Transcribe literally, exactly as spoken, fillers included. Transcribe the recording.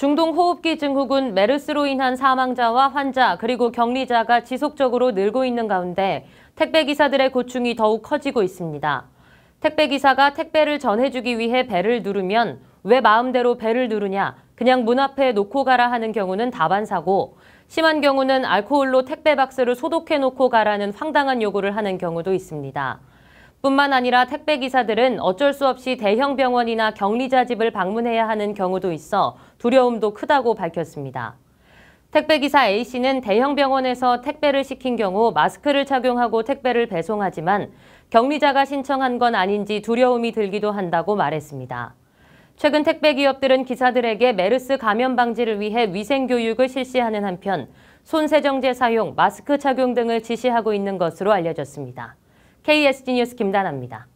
중동호흡기 증후군 메르스로 인한 사망자와 환자 그리고 격리자가 지속적으로 늘고 있는 가운데 택배기사들의 고충이 더욱 커지고 있습니다. 택배기사가 택배를 전해주기 위해 벨을 누르면 왜 마음대로 벨을 누르냐, 그냥 문 앞에 놓고 가라 하는 경우는 다반사고, 심한 경우는 알코올로 택배 박스를 소독해 놓고 가라는 황당한 요구를 하는 경우도 있습니다. 뿐만 아니라 택배기사들은 어쩔 수 없이 대형 병원이나 격리자 집을 방문해야 하는 경우도 있어 두려움도 크다고 밝혔습니다. 택배기사 A씨는 대형 병원에서 택배를 시킨 경우 마스크를 착용하고 택배를 배송하지만 격리자가 신청한 건 아닌지 두려움이 들기도 한다고 말했습니다. 최근 택배 기업들은 기사들에게 메르스 감염 방지를 위해 위생 교육을 실시하는 한편 손 세정제 사용, 마스크 착용 등을 지시하고 있는 것으로 알려졌습니다. 케이에스지 뉴스 김다나입니다.